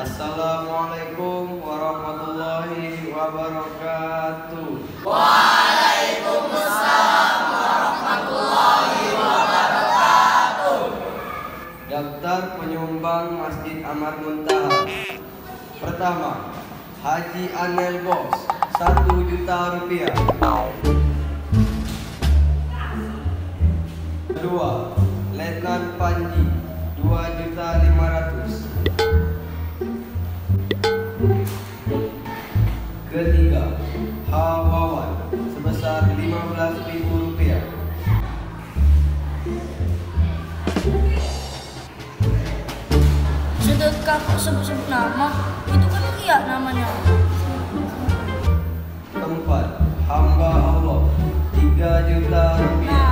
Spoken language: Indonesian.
Assalamualaikum warahmatullahi wabarakatuh. Waalaikumsalam warahmatullahi wabarakatuh. Daftar penyumbang Masjid Ahmad Muntaha. Pertama, Haji Anel Bos, 1 juta rupiah. Kedua, Letnan Panji, 2.500.000. Ketiga, Hawawan, sebesar 15.000 rupiah. Sedekah kok sebut-sebut nama, itu kan ria namanya. Keempat, Hamba Allah, 3 juta rupiah.